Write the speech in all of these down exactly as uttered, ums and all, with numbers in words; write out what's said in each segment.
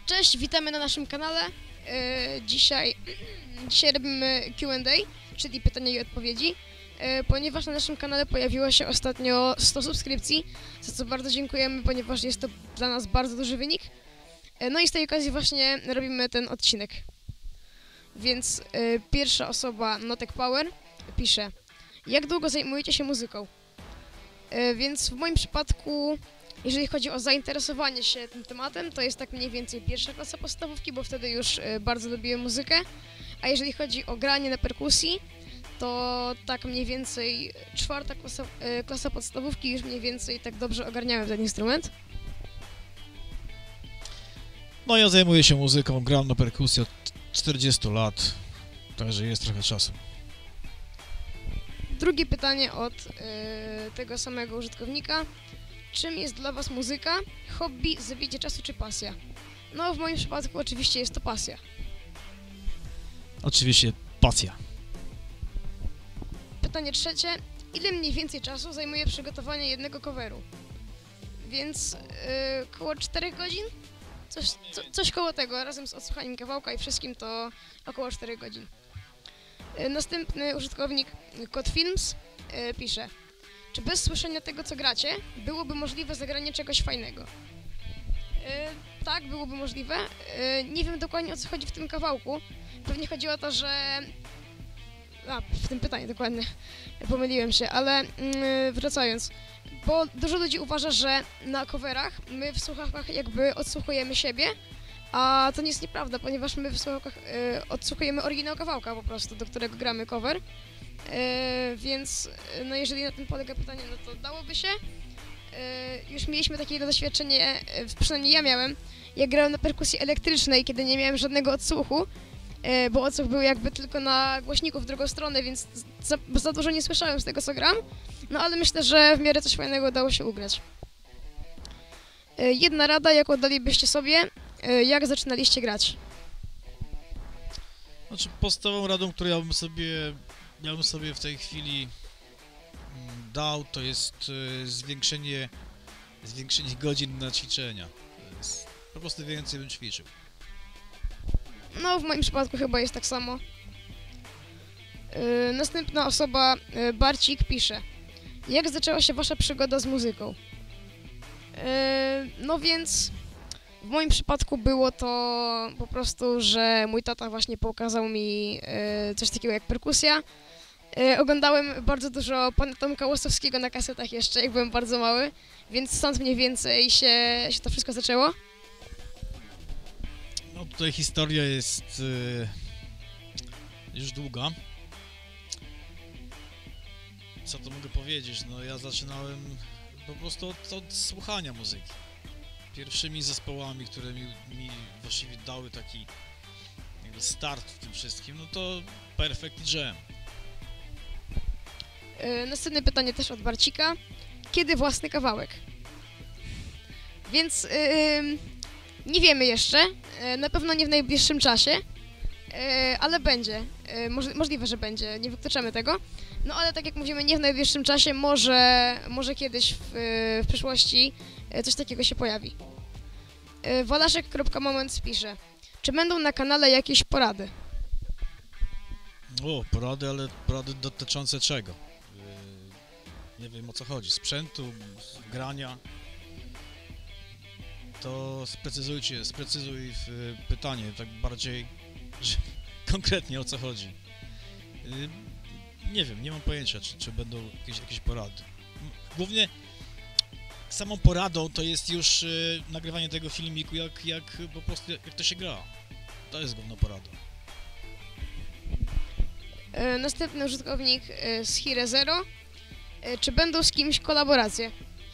Cześć, witamy na naszym kanale. E, dzisiaj, dzisiaj robimy Q and A, czyli pytania i odpowiedzi, e, ponieważ na naszym kanale pojawiło się ostatnio sto subskrypcji, za co bardzo dziękujemy, ponieważ jest to dla nas bardzo duży wynik. E, no i z tej okazji właśnie robimy ten odcinek. Więc e, pierwsza osoba, Notek Power, pisze: jak długo zajmujecie się muzyką? E, więc w moim przypadku, jeżeli chodzi o zainteresowanie się tym tematem, to jest tak mniej więcej pierwsza klasa podstawówki, bo wtedy już e, bardzo lubiłem muzykę. A jeżeli chodzi o granie na perkusji, to tak mniej więcej czwarta klasa, e, klasa podstawówki już mniej więcej tak dobrze ogarniałem ten instrument. No ja zajmuję się muzyką, gram na perkusji od czterdziestu lat, także jest trochę czasu. Drugie pytanie od e, tego samego użytkownika. Czym jest dla was muzyka? Hobby, zabicie czasu czy pasja? No w moim przypadku oczywiście jest to pasja. Oczywiście pasja. Pytanie trzecie. Ile mniej więcej czasu zajmuje przygotowanie jednego coveru? Więc yy, koło czterech godzin? Coś, co, coś koło tego, razem z odsłuchaniem kawałka i wszystkim to około czterech godzin. Yy, następny użytkownik, Kotfilms, yy, pisze: czy bez słyszenia tego, co gracie, byłoby możliwe zagranie czegoś fajnego? Yy, tak, byłoby możliwe. Yy, nie wiem dokładnie, o co chodzi w tym kawałku. Pewnie chodzi o to, że... A, w tym pytaniu dokładnie. Pomyliłem się, ale yy, wracając. Bo dużo ludzi uważa, że na coverach my w słuchawkach jakby odsłuchujemy siebie, a to nie jest nieprawda, ponieważ my w słuchawkach yy, odsłuchujemy oryginał kawałka po prostu, do którego gramy cover. Yy, więc no jeżeli na tym polega pytanie, no to dałoby się. Yy, już mieliśmy takie doświadczenie, yy, przynajmniej ja miałem, jak grałem na perkusji elektrycznej, kiedy nie miałem żadnego odsłuchu, yy, bo odsłuch był jakby tylko na głośniku w drugą stronę, więc za, za dużo nie słyszałem z tego, co gram. No ale myślę, że w miarę coś fajnego udało się ugrać. Yy, jedna rada, jaką dalibyście sobie, yy, jak zaczynaliście grać? Znaczy podstawową radą, którą ja bym sobie, ja bym sobie w tej chwili dał, to jest y, zwiększenie, zwiększenie godzin na ćwiczenia. To jest, po prostu więcej bym ćwiczył. No, w moim przypadku chyba jest tak samo. Yy, następna osoba, yy, Barcik, pisze: jak zaczęła się wasza przygoda z muzyką? Yy, no więc w moim przypadku było to po prostu, że mój tata właśnie pokazał mi yy, coś takiego jak perkusja. Yy, oglądałem bardzo dużo pana Tomka Łosowskiego na kasetach jeszcze, jak byłem bardzo mały, więc stąd mniej więcej się, się to wszystko zaczęło. No tutaj historia jest y, już długa. Co to mogę powiedzieć? No ja zaczynałem po prostu od, od słuchania muzyki. Pierwszymi zespołami, które mi, mi właściwie dały taki jakby start w tym wszystkim, no to Perfect Jam. Yy, następne pytanie też od Barcika. Kiedy własny kawałek? Więc yy, nie wiemy jeszcze, yy, na pewno nie w najbliższym czasie, yy, ale będzie, yy, moż, możliwe, że będzie, nie wykluczamy tego. No ale tak jak mówimy, nie w najbliższym czasie, może, może kiedyś w, yy, w przyszłości yy, coś takiego się pojawi. Yy, Walaszek.moment pisze: czy będą na kanale jakieś porady? O, porady, ale porady dotyczące czego? Yy, nie wiem, o co chodzi. Sprzętu, grania. To sprecyzujcie, sprecyzuj w pytanie, tak bardziej że, konkretnie o co chodzi. Yy, nie wiem, nie mam pojęcia, czy, czy będą jakieś, jakieś porady. Głównie samą poradą to jest już yy, nagrywanie tego filmiku, jak, jak po prostu jak to się gra. To jest główna porada. Yy, następny użytkownik yy, z Hire Zero. Yy, czy będą z kimś kolaboracje?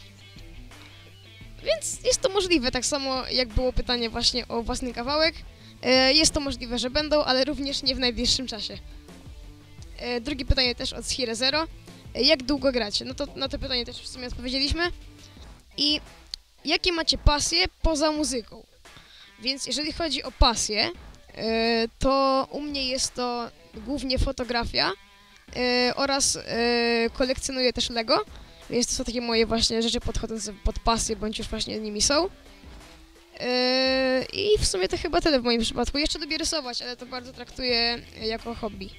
Więc jest to możliwe, tak samo jak było pytanie właśnie o własny kawałek. Yy, jest to możliwe, że będą, ale również nie w najbliższym czasie. Yy, drugie pytanie też od Hire Zero. Yy, jak długo gracie? No to na to pytanie też w sumie odpowiedzieliśmy. I jakie macie pasje poza muzyką? Więc jeżeli chodzi o pasję, yy, to u mnie jest to głównie fotografia yy, oraz yy, kolekcjonuję też Lego, więc to są takie moje właśnie rzeczy podchodzące pod pasję, bądź już właśnie nimi są. Yy, I w sumie to chyba tyle w moim przypadku. Jeszcze lubię rysować, ale to bardzo traktuję jako hobby.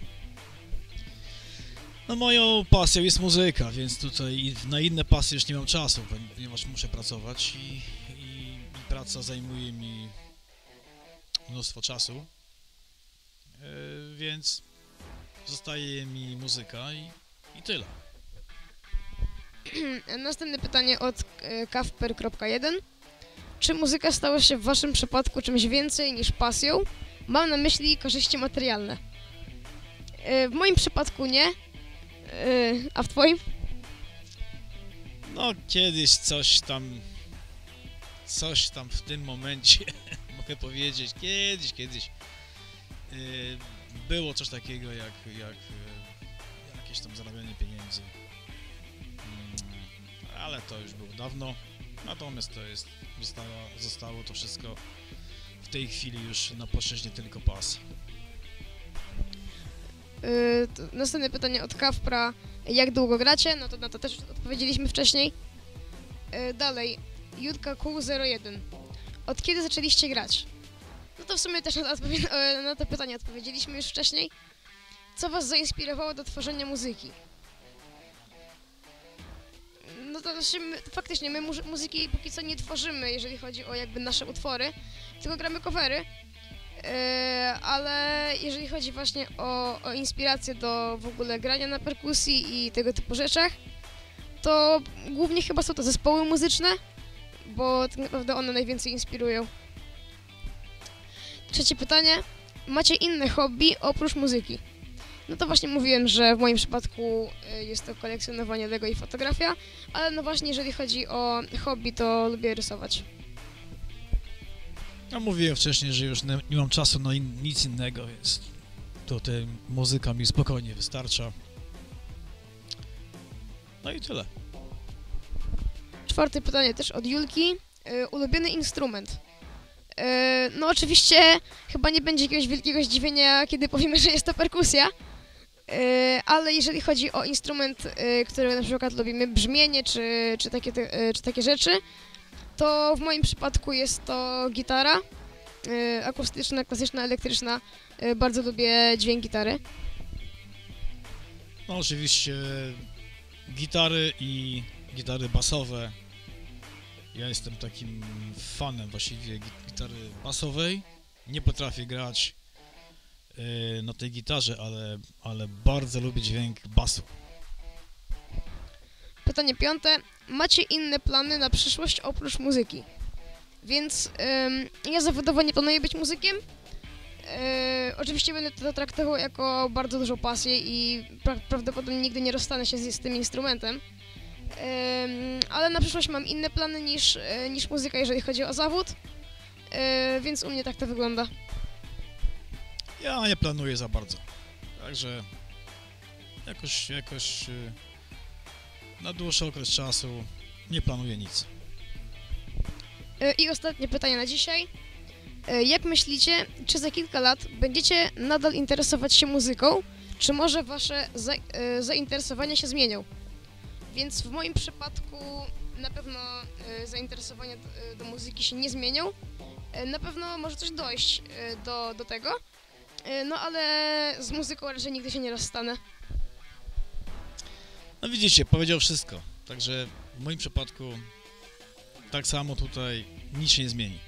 No moją pasją jest muzyka, więc tutaj na inne pasje już nie mam czasu, ponieważ muszę pracować i, i, i praca zajmuje mi mnóstwo czasu, yy, więc zostaje mi muzyka i, i tyle. Następne pytanie od e, kawper kropka jeden. Czy muzyka stała się w waszym przypadku czymś więcej niż pasją? Mam na myśli korzyści materialne. E, w moim przypadku nie. E, a w twoim? No kiedyś coś tam, coś tam w tym momencie, mogę powiedzieć, kiedyś, kiedyś yy, było coś takiego jak, jak yy, jakieś tam zarabianie pieniędzy, yy, ale to już było dawno, natomiast to jest, zostało, zostało to wszystko w tej chwili już na płaszczyźnie tylko pasji. Yy, to następne pytanie od Kawpra. Jak długo gracie? No to na to też odpowiedzieliśmy wcześniej. Yy, dalej, Jutka Q zero jeden. Od kiedy zaczęliście grać? No to w sumie też na to, odpowie- na to pytanie odpowiedzieliśmy już wcześniej. Co was zainspirowało do tworzenia muzyki? No to znaczy, my, to faktycznie, my mu- muzyki póki co nie tworzymy, jeżeli chodzi o jakby nasze utwory, tylko gramy covery. Yy, ale jeżeli chodzi właśnie o, o inspirację do w ogóle grania na perkusji i tego typu rzeczach, to głównie chyba są to zespoły muzyczne, bo tak naprawdę one najwięcej inspirują. Trzecie pytanie. Macie inne hobby oprócz muzyki? No to właśnie mówiłem, że w moim przypadku y, jest to kolekcjonowanie Lego i fotografia, ale no właśnie jeżeli chodzi o hobby, to lubię rysować. No mówiłem wcześniej, że już nie, nie mam czasu na in, nic innego, więc tutaj muzyka mi spokojnie wystarcza. No i tyle. Czwarte pytanie też od Julki. Yy, ulubiony instrument. Yy, no oczywiście chyba nie będzie jakiegoś wielkiego zdziwienia, kiedy powiemy, że jest to perkusja. Yy, ale jeżeli chodzi o instrument, yy, który na przykład lubimy, brzmienie czy, czy, takie, te, yy, czy takie rzeczy, to w moim przypadku jest to gitara. Yy, akustyczna, klasyczna, elektryczna. Yy, bardzo lubię dźwięk gitary. No oczywiście gitary i gitary basowe. Ja jestem takim fanem właściwie gitary basowej. Nie potrafię grać yy, na tej gitarze, ale, ale bardzo lubię dźwięk basu. Pytanie piąte. Macie inne plany na przyszłość oprócz muzyki? Więc ym, ja zawodowo nie planuję być muzykiem. Yy, oczywiście będę to traktował jako bardzo dużą pasję i pra prawdopodobnie nigdy nie rozstanę się z, z tym instrumentem. Yy, ale na przyszłość mam inne plany niż, yy, niż muzyka, jeżeli chodzi o zawód. Yy, więc u mnie tak to wygląda. Ja nie planuję za bardzo. Także jakoś, jakoś yy, na dłuższy okres czasu nie planuję nic. Yy, I ostatnie pytanie na dzisiaj. Yy, jak myślicie, czy za kilka lat będziecie nadal interesować się muzyką, czy może wasze za, yy, zainteresowania się zmienią? Więc w moim przypadku na pewno y, zainteresowania do, y, do muzyki się nie zmienią. Y, na pewno może coś dojść y, do, do tego, y, no ale z muzyką raczej nigdy się nie rozstanę. No widzicie, powiedział wszystko. Także w moim przypadku tak samo tutaj nic się nie zmieni.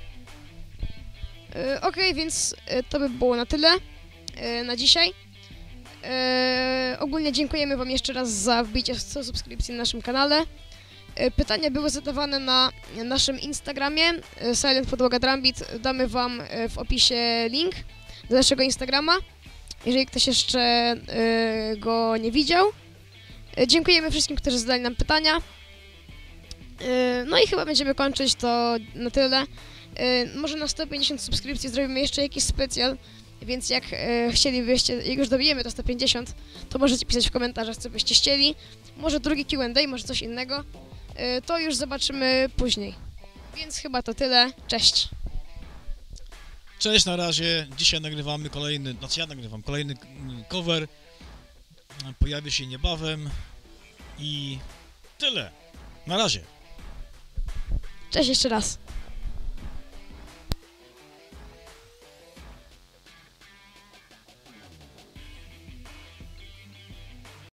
Y, Okej, więc y, to by było na tyle y, na dzisiaj. Yy, ogólnie dziękujemy wam jeszcze raz za wbicie sto subskrypcji na naszym kanale. Yy, pytania były zadawane na naszym Instagramie yy, Silent Podłoga Drumbeat. Damy wam yy, w opisie link do naszego Instagrama, jeżeli ktoś jeszcze yy, go nie widział. Yy, dziękujemy wszystkim, którzy zadali nam pytania. Yy, no i chyba będziemy kończyć to na tyle. Yy, może na sto pięćdziesiąt subskrypcji zrobimy jeszcze jakiś specjal. Więc jak e, chcielibyście, jak już dobijemy to sto pięćdziesiąt, to możecie pisać w komentarzach, co byście chcieli. Może drugi Q and A, może coś innego. E, to już zobaczymy później. Więc chyba to tyle. Cześć! Cześć, na razie. Dzisiaj nagrywamy kolejny, znaczy ja nagrywam kolejny cover. Pojawi się niebawem. I tyle. Na razie. Cześć jeszcze raz.